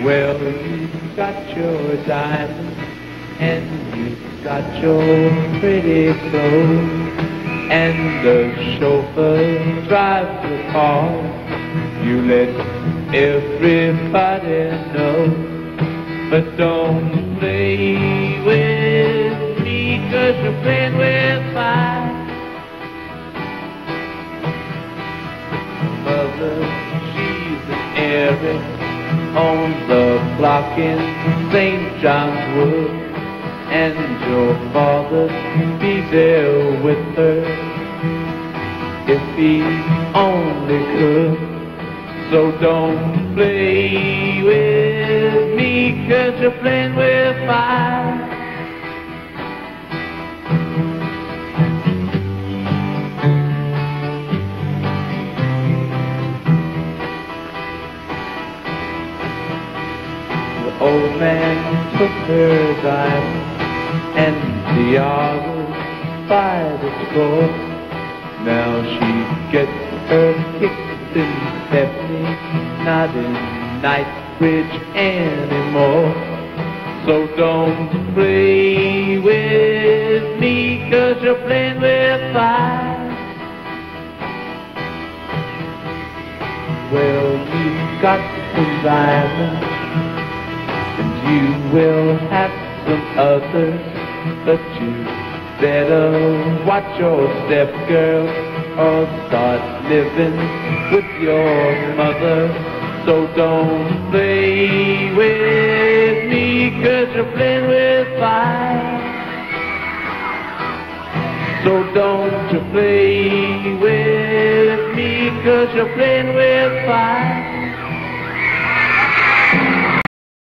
Well, you've got your diamonds and you've got your pretty clothes, and the chauffeur drives the car. You let everybody know, but don't play with me, 'cause you're playing with fire. Mother, she's an heiress, owns the block in St. John's Wood, and your father be there with her if he only could. So don't play with me, 'cause you're playing with fire. The old man took her diamonds and tiaras by the score. Now she gets her kicks in Stepney, not in Knightsbridge anymore. So don't play with me, 'cause you're playing with fire. Well, you've got some diamonds, and you will have some others, but you better watch your step, girl, or start living with your mother. So don't play with me, 'cause you're playing with fire. So don't you play with me, 'cause you're playing with fire.